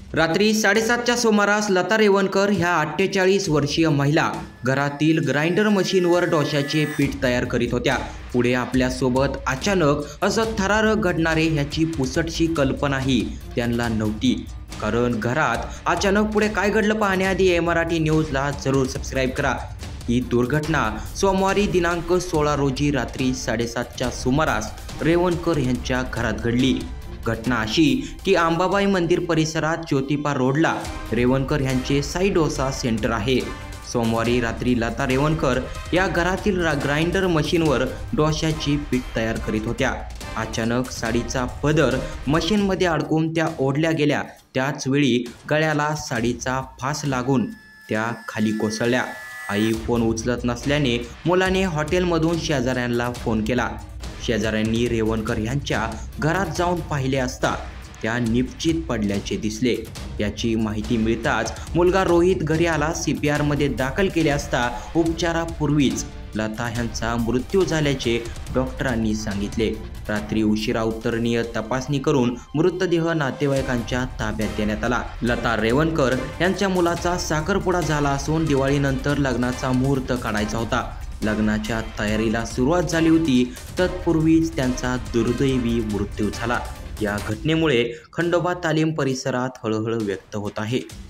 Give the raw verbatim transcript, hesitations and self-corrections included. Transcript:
रात्री साडेसातच्या सुमारास लता रेवणकर ह्या अठ्ठेचाळीस वर्षीय महिला घरातील ग्राइंडर मशीनवर डोश्याचे पीठ तयार करीत होत्या। पुढे आपल्यासोबत अचानक असं थरारक घडणारे ह्याची पुसटशी कल्पनाही त्यांना नव्हती, कारण घरात अचानक पुढे काय घडलं पाहण्याआधी ए मराठी न्यूजला जरूर सबस्क्राईब करा। ही दुर्घटना सोमवारी दिनांक सोळा रोजी रात्री साडेसातच्या सुमारास रेवणकर यांच्या घरात घडली। घटना अशी की अंबाबाई मंदिर परिसरात ज्योतिबा रोडला रेवणकर यांचे साई डोसा सेंटर आहे। सोमवारी रात्री लता रेवणकर या घरातील ग्राइंडर मशीनवर डोश्याची पीठ तयार करीत होत्या। अचानक साडीचा पदर मशीनमध्ये अडकून त्या ओढल्या गेल्या। त्याच वेळी गळ्याला साडीचा फास लागून त्या खाली कोसळल्या। आई फोन उचलत नसल्याने मुलाने हॉटेलमधून शेजाऱ्यांना फोन केला। शेजाऱ्यांनी रेवणकर यांच्या घरात जाऊन पाहिले असता त्या निपचित पडल्याचे दिसले। याची माहिती मिळताच मुलगा रोहित घरी आला। सी पी आरमध्ये दाखल केले असता उपचारापूर्वीच लता यांचा मृत्यू झाल्याचे डॉक्टरांनी सांगितले। रात्री उशिरा उत्तरणीय तपासणी करून मृतदेह नातेवाईकांच्या ताब्यात देण्यात आला। लता रेवणकर यांच्या मुलाचा साखरपुडा झाला असून दिवाळीनंतर लग्नाचा मुहूर्त काढायचा होता। लग्नाच्या तयारीला सुरुवात झाली होती, तत्पूर्वीच त्यांचा दुर्दैवी मृत्यू झाला। या घटनेमुळे खंडोबा तालीम परिसरात हळहळ व्यक्त होत आहे।